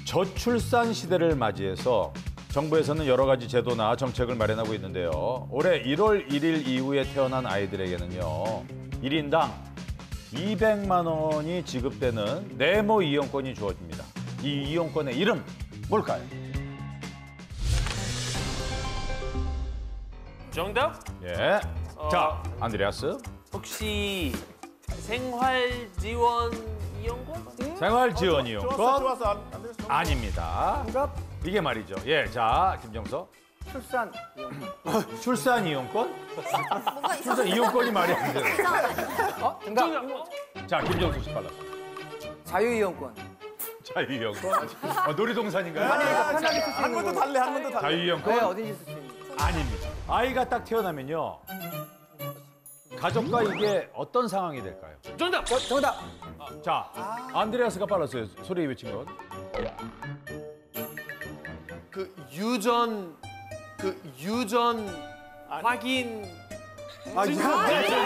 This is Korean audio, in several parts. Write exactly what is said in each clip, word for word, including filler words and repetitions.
저출산 시대를 맞이해서 정부에서는 여러 가지 제도나 정책을 마련하고 있는데요. 올해 일월 일일 이후에 태어난 아이들에게는요. 일 인당 이백만 원이 지급되는 네모 이용권이 주어집니다. 이 이용권의 이름 뭘까요? 정답? 예. 어... 자, 안드레아스. 혹시 생활지원 이용권? 생활지원 어, 이용권? 좋았어, 좋았어. 안, 안 되겠어. 아닙니다. 정답 이게 말이죠. 예, 자, 김정서. 출산 이용권. 출산 이용권? 뭔가 출산 이용권이 말이 안 되네. 어? 정답 자, 김정수 씨 빨랐어. 자유 이용권. 자유 이용권? 어, 놀이동산인가요? 아니 그러니까 편하게 쓸 수 한 있는 번 더 거. 달래, 한 번 더 달래. 자유 이용권? 네, 어딘지 쓸 수 있는 거. 아닙니다. 아이가 딱 태어나면요. 가족과 이게 어떤 상황이 될까요? 정답! 저, 정답 자, 안드레아스가 빨랐어요. 소리 외친 건. 그 유전... 그 유전... 확인... 아, 이거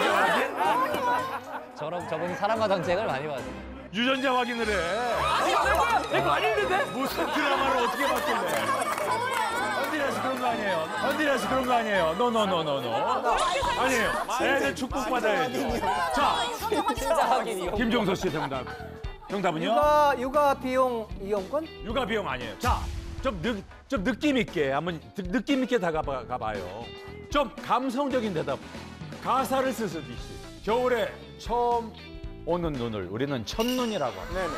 저런 저분이 사람과 정책을 많이 봐요. 유전자 확인을 해. 내거 아닌데? 무슨 드라마를 어떻게 봤길래. 안드레아스 그런 거 아니에요. 안드레아스 그런 거 아니에요. 노노노노노. 아니에요. 애는 축복 받아야죠. 자, 진짜 확인 이거. 김종서 씨 정답. 정답은요? 육아 육아 비용 이용권. 육아 비용 아니에요. 자, 좀, 느, 좀 느낌 있게 한번 느낌 있게 다가봐 가봐요. 좀 감성적인 대답. 가사를 쓰듯이 겨울에 처음 오는 눈을 우리는 첫눈이라고 합니다. 네네.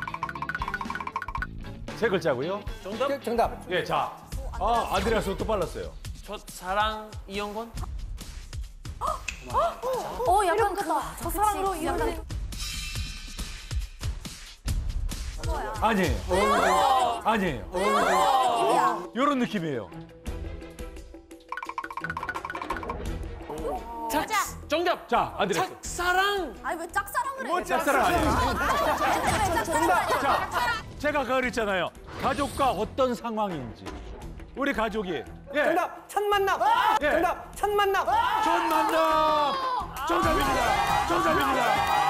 세 글자고요. 정답? 정- 정답 예, 자, 아 안드레아스 또 빨랐어요. 첫사랑 이용권? 어, 약간 그 첫사랑으로 이어진 아니에요. 아니에요. 이런 느낌이에요. 짝! 정답! 자, 안드레아스. 착사랑! 아니 왜 짝사랑을 해? 뭐 짝사랑 아니에요. 왜 짝사랑을 해? 자, 제가 아까 그랬잖아요. 가족과 어떤 상황인지. 우리 가족이. 예. 정답 첫 만남. 예. 정답 첫 만남. 첫 만남! 정답입니다. 정답입니다.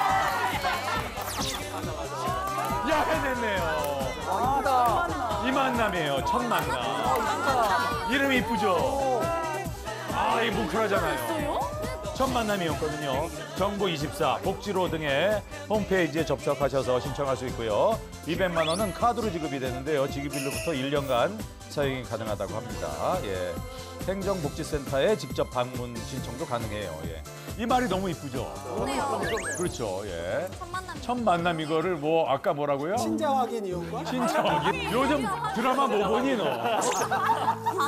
야, 해냈네요. 아다. 이 만남이에요. 첫 만남. 이름이 이쁘죠? 아, 이 뭉클하잖아요. 첫 만남이었거든요. 정부 이십사, 복지로 등의 홈페이지에 접속하셔서 신청할 수 있고요. 이백만 원은 카드로 지급이 되는데요. 지급일로부터 일 년간 사용이 가능하다고 합니다. 예. 행정복지센터에 직접 방문 신청도 가능해요. 예. 이 말이 너무 이쁘죠? 좋네요. 그렇죠. 예. 첫 만남. 첫 만남 이거를 뭐 아까 뭐라고요? 친자 확인 이용권? 진짜 요즘 드라마 뭐 보니 너?